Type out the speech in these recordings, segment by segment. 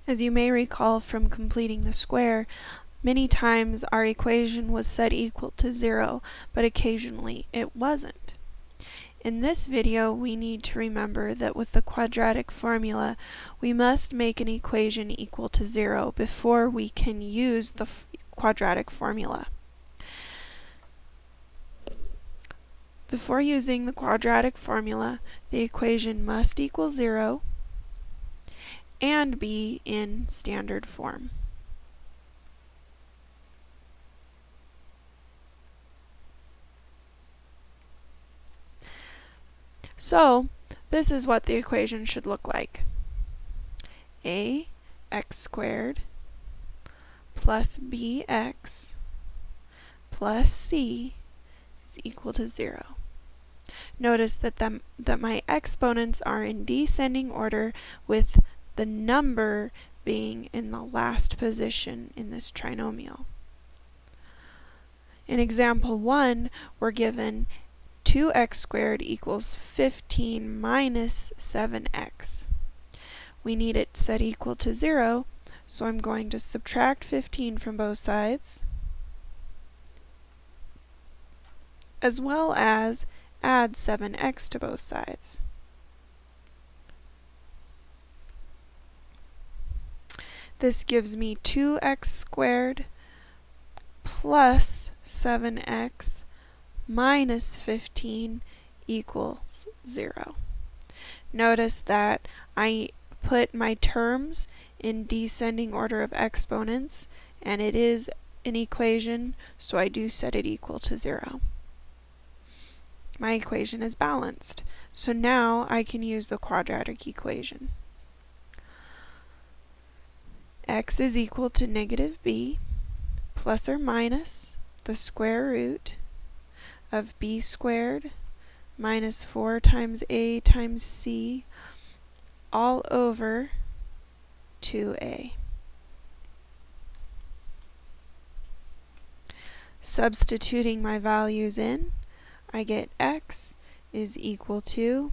As you may recall from completing the square, many times our equation was set equal to 0, but occasionally it wasn't. In this video, we need to remember that with the quadratic formula, we must make an equation equal to 0 before we can use the quadratic formula. Before using the quadratic formula, the equation must equal 0 and be in standard form. So, this is what the equation should look like. Ax squared plus bx plus c is equal to 0. Notice that my exponents are in descending order, with the number being in the last position in this trinomial. In example 1, we're given 2x squared equals 15 minus 7x. We need it set equal to 0, so I'm going to subtract 15 from both sides, as well as add 7x to both sides. This gives me 2x squared plus 7x minus 15 equals 0. Notice that I put my terms in descending order of exponents, and it is an equation, so I do set it equal to 0. My equation is balanced, so now I can use the quadratic equation. X is equal to negative b plus or minus the square root of b squared minus 4 times a times c all over 2a. Substituting my values in, I get x is equal to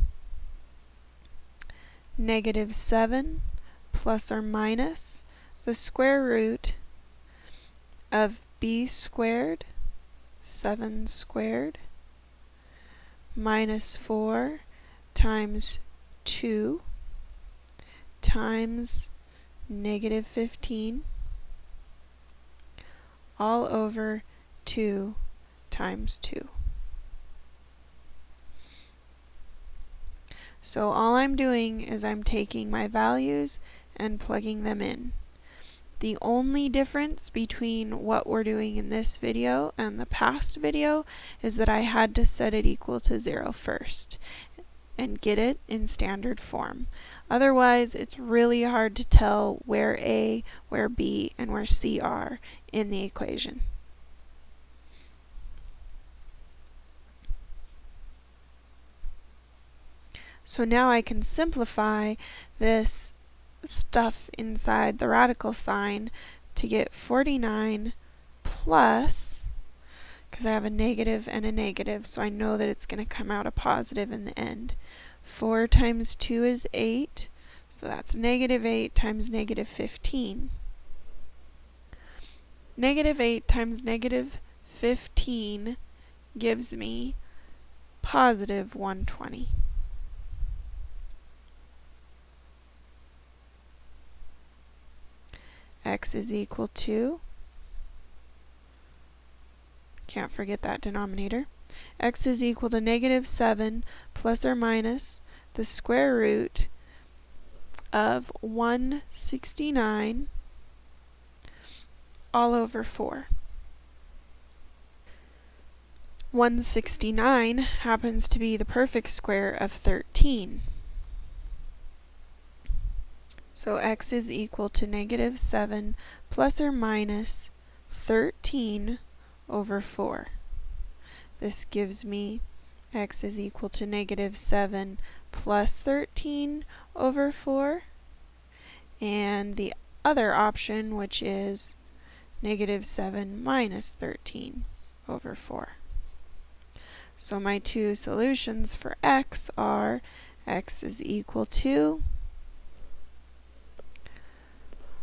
negative 7 plus or minus the square root of b squared, 7 squared, minus 4 times 2 times negative 15 all over 2 times 2. So all I'm doing is I'm taking my values and plugging them in. The only difference between what we're doing in this video and the past video is that I had to set it equal to 0 first and get it in standard form. Otherwise, it's really hard to tell where A, where B, and where C are in the equation. So now I can simplify this stuff inside the radical sign to get 49 plus, because I have a negative and a negative, so I know that it's going to come out a positive in the end. 4 times 2 is 8, so that's negative 8 times negative 15. Negative 8 times negative 15 gives me positive 120. X is equal to, can't forget that denominator, x is equal to negative 7 plus or minus the square root of 169 all over 4. 169 happens to be the perfect square of 13. So x is equal to negative 7 plus or minus 13 over 4. This gives me x is equal to negative 7 plus 13 over 4. And the other option, which is negative 7 minus 13 over 4. So my two solutions for x are x is equal to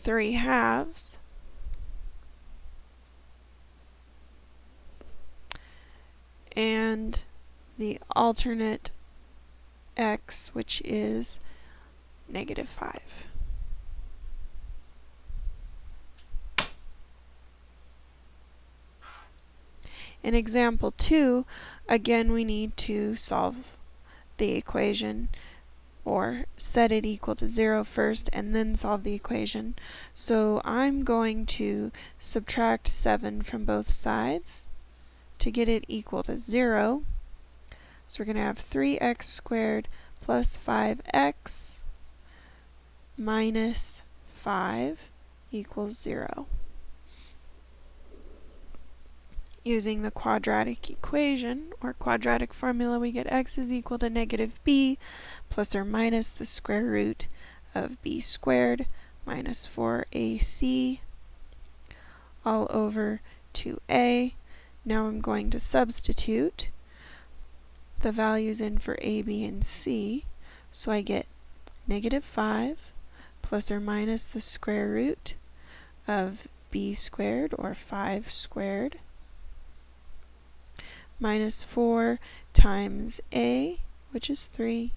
3/2. And the alternate x, which is -5. In example 2, again we need to solve the equation, or set it equal to 0 first and then solve the equation. So I'm going to subtract 7 from both sides to get it equal to 0. So we're going to have 3x squared plus 5x minus 5 equals 0. Using the quadratic equation, or quadratic formula, we get x is equal to -b plus or minus the square root of b squared minus 4ac all over 2a. Now I'm going to substitute the values in for a, b, and c. So I get -5 plus or minus the square root of b squared, or 5 squared, minus 4 times a, which is 3,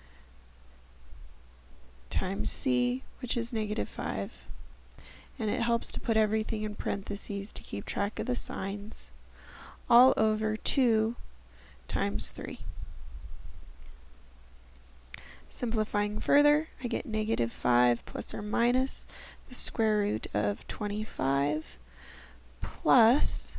times c, which is -5. And it helps to put everything in parentheses to keep track of the signs, all over 2 times 3. Simplifying further, I get -5 plus or minus the square root of 25 plus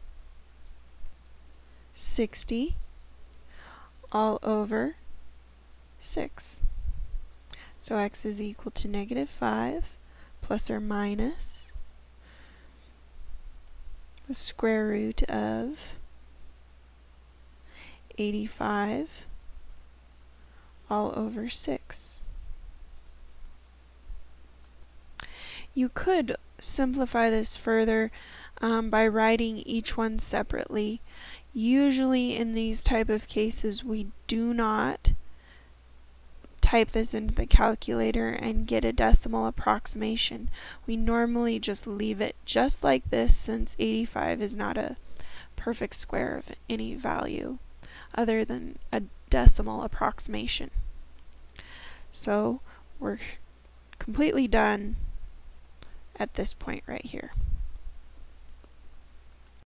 60 all over 6. So x is equal to -5 plus or minus the square root of 85 all over 6. You could simplify this further by writing each one separately. Usually in these type of cases we do not type this into the calculator and get a decimal approximation. We normally just leave it just like this, since 85 is not a perfect square of any value other than a decimal approximation. So we're completely done at this point right here.